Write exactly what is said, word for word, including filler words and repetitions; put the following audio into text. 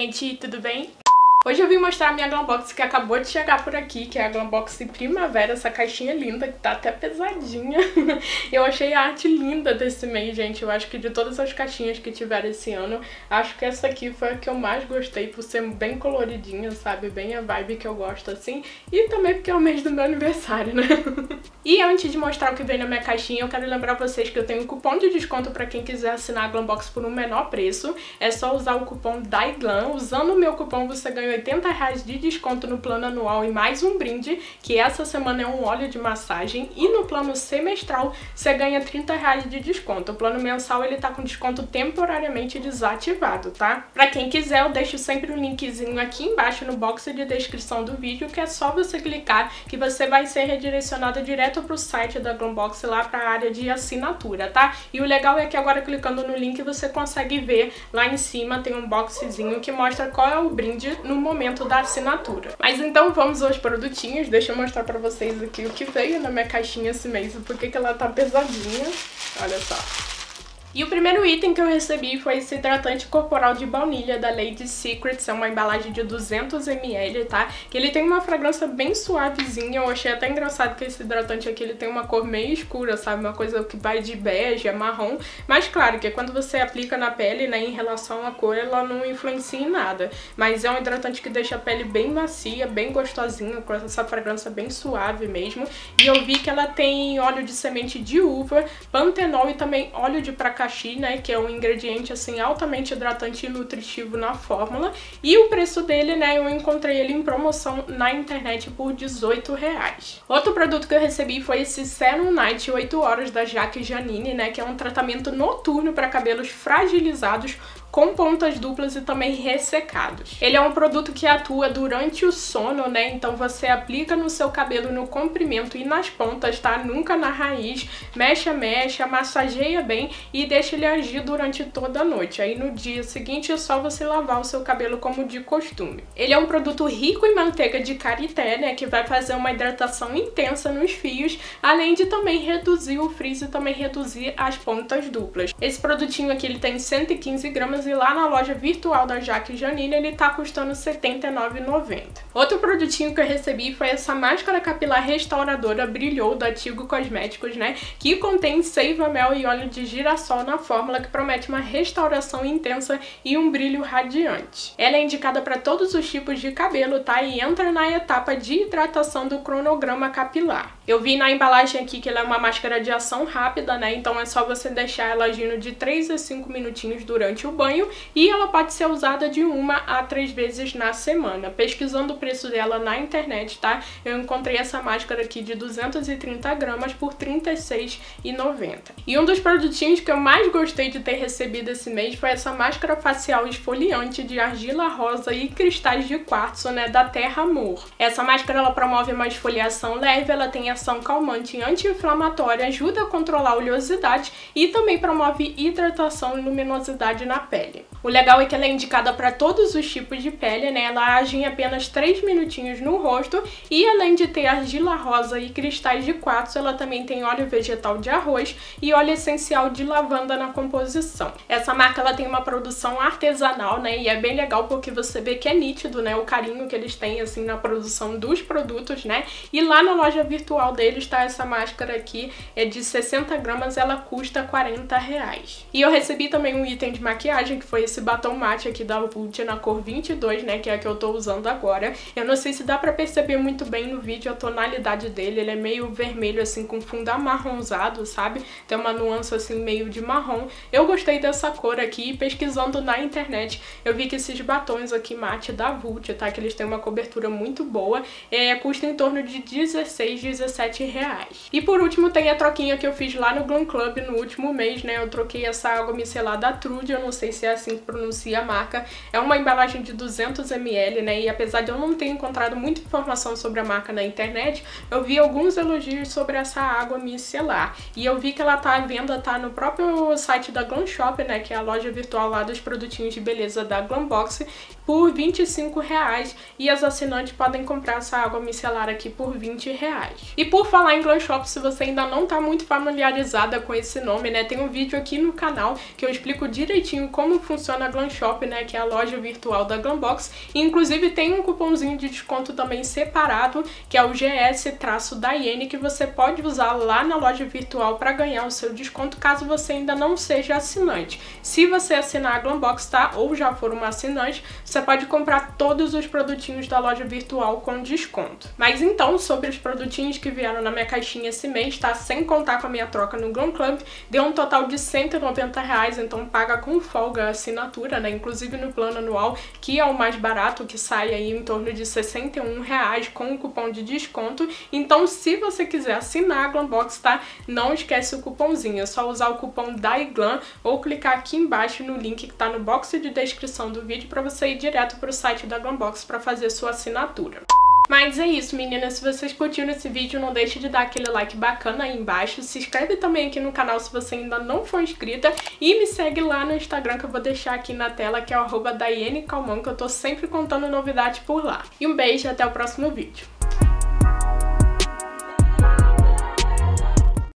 gente, tudo bem? Hoje eu vim mostrar a minha Glambox que acabou de chegar por aqui, que é a Glambox Primavera, essa caixinha linda, que tá até pesadinha. Eu achei a arte linda desse mês, gente. Eu acho que de todas as caixinhas que tiveram esse ano, acho que essa aqui foi a que eu mais gostei, por ser bem coloridinha, sabe? Bem a vibe que eu gosto, assim. E também porque é o mês do meu aniversário, né? E antes de mostrar o que vem na minha caixinha, eu quero lembrar vocês que eu tenho um cupom de desconto pra quem quiser assinar a Glambox por um menor preço. É só usar o cupom DAIGLAM. Usando o meu cupom, você ganha oitenta reais de desconto no plano anual e mais um brinde, que essa semana é um óleo de massagem, e no plano semestral você ganha trinta reais de desconto. O plano mensal ele tá com desconto temporariamente desativado, tá? Pra quem quiser, eu deixo sempre um linkzinho aqui embaixo no box de descrição do vídeo, que é só você clicar que você vai ser redirecionado direto pro site da Glambox, lá pra área de assinatura, tá? E o legal é que agora clicando no link você consegue ver lá em cima, tem um boxzinho que mostra qual é o brinde no momento da assinatura. Mas então vamos aos produtinhos. Deixa eu mostrar pra vocês aqui o que veio na minha caixinha esse mês, porque que ela tá pesadinha. Olha só. E o primeiro item que eu recebi foi esse hidratante corporal de baunilha da Lady Secrets, é uma embalagem de duzentos mililitros, tá? Que ele tem uma fragrância bem suavezinha. Eu achei até engraçado que esse hidratante aqui ele tem uma cor meio escura, sabe? Uma coisa que vai de bege a marrom, mas claro que quando você aplica na pele, né, em relação à cor, ela não influencia em nada. Mas é um hidratante que deixa a pele bem macia, bem gostosinha, com essa fragrância bem suave mesmo. E eu vi que ela tem óleo de semente de uva, pantenol e também óleo de pracaxi, né, que é um ingrediente assim altamente hidratante e nutritivo na fórmula, e o preço dele, né, eu encontrei ele em promoção na internet por dezoito reais. Outro produto que eu recebi foi esse Serum Night oito horas da Jaque Janine, né, que é um tratamento noturno para cabelos fragilizados com pontas duplas e também ressecados. Ele é um produto que atua durante o sono, né? Então você aplica no seu cabelo no comprimento e nas pontas, tá? Nunca na raiz. Mexa, mexa, massageia bem e deixa ele agir durante toda a noite. Aí no dia seguinte é só você lavar o seu cabelo como de costume. Ele é um produto rico em manteiga de karité, né? Que vai fazer uma hidratação intensa nos fios, além de também reduzir o frizz e também reduzir as pontas duplas. Esse produtinho aqui ele tem cento e quinze gramas e lá na loja virtual da Jaque Janine ele tá custando setenta e nove reais e noventa centavos. Outro produtinho que eu recebi foi essa máscara capilar restauradora Brilhou da Tigo Cosméticos, né, que contém seiva, mel e óleo de girassol na fórmula, que promete uma restauração intensa e um brilho radiante. Ela é indicada para todos os tipos de cabelo, tá, e entra na etapa de hidratação do cronograma capilar. Eu vi na embalagem aqui que ela é uma máscara de ação rápida, né, então é só você deixar ela agindo de três a cinco minutinhos durante o banho, e ela pode ser usada de uma a três vezes na semana. Pesquisando o preço dela na internet, tá? Eu encontrei essa máscara aqui de duzentos e trinta gramas por trinta e seis reais e noventa centavos. E um dos produtinhos que eu mais gostei de ter recebido esse mês foi essa máscara facial esfoliante de argila rosa e cristais de quartzo, né, da Terra Amor. Essa máscara ela promove uma esfoliação leve, ela tem ação calmante e anti-inflamatória, ajuda a controlar a oleosidade e também promove hidratação e luminosidade na pele. O legal é que ela é indicada para todos os tipos de pele, né? Ela age em apenas três minutinhos no rosto e além de ter argila rosa e cristais de quartzo, ela também tem óleo vegetal de arroz e óleo essencial de lavanda na composição. Essa marca ela tem uma produção artesanal, né? E é bem legal porque você vê que é nítido, né? O carinho que eles têm assim na produção dos produtos, né? E lá na loja virtual deles tá essa máscara aqui, é de sessenta gramas, ela custa quarenta reais. E eu recebi também um item de maquiagem que foi esse batom mate aqui da Vult na cor vinte e dois, né, que é a que eu tô usando agora. Eu não sei se dá pra perceber muito bem no vídeo a tonalidade dele, ele é meio vermelho assim com fundo amarronzado, sabe? Tem uma nuance assim meio de marrom. Eu gostei dessa cor aqui e pesquisando na internet eu vi que esses batons aqui mate da Vult, tá, que eles têm uma cobertura muito boa, é, custa em torno de dezesseis, dezessete reais. E por último tem a troquinha que eu fiz lá no Glam Club no último mês, né, eu troquei essa água micelar da Trude, eu não sei se é assim que pronuncia a marca. É uma embalagem de duzentos mililitros, né, e apesar de eu não ter encontrado muita informação sobre a marca na internet, eu vi alguns elogios sobre essa água micelar. E eu vi que ela tá à venda, tá no próprio site da Glam Shop, né, que é a loja virtual lá dos produtinhos de beleza da Glambox, por vinte e cinco reais e as assinantes podem comprar essa água micelar aqui por vinte reais. E por falar em Glam Shop, se você ainda não tá muito familiarizada com esse nome, né, tem um vídeo aqui no canal que eu explico direitinho como funciona a Glam Shop, né, que é a loja virtual da Glambox, e inclusive tem um cupomzinho de desconto também separado, que é o G S-Daiane, que você pode usar lá na loja virtual para ganhar o seu desconto, caso você ainda não seja assinante. Se você assinar a Glambox, tá, ou já for uma assinante, você pode comprar todos os produtinhos da loja virtual com desconto. Mas então, sobre os produtinhos que vieram na minha caixinha esse mês, tá, sem contar com a minha troca no Glam Club, deu um total de cento e noventa reais, então paga com folga a assinatura, né, inclusive no plano anual, que é o mais barato, que sai aí em torno de sessenta e um reais com o cupom de desconto. Então, se você quiser assinar a Glambox, tá, não esquece o cupomzinho, é só usar o cupom DAIGLAM ou clicar aqui embaixo no link que tá no box de descrição do vídeo para você ir direto pro site da Glambox para fazer sua assinatura. Mas é isso, meninas, se vocês curtiram esse vídeo, não deixe de dar aquele like bacana aí embaixo, se inscreve também aqui no canal se você ainda não for inscrita e me segue lá no Instagram que eu vou deixar aqui na tela, que é o arroba Daiane Calmon, que eu tô sempre contando novidades por lá. E um beijo e até o próximo vídeo.